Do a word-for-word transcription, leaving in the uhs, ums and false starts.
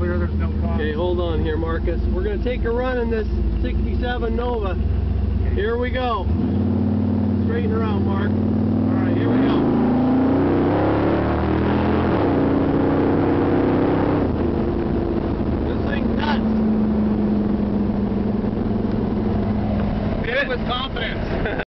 clear, there's no cost. Okay, hold on here, Marcus. We're going to take a run in this sixty-seven Nova. Here we go. Straighten her out, Mark. All right, here we go. This thing's nuts. Hit it with confidence.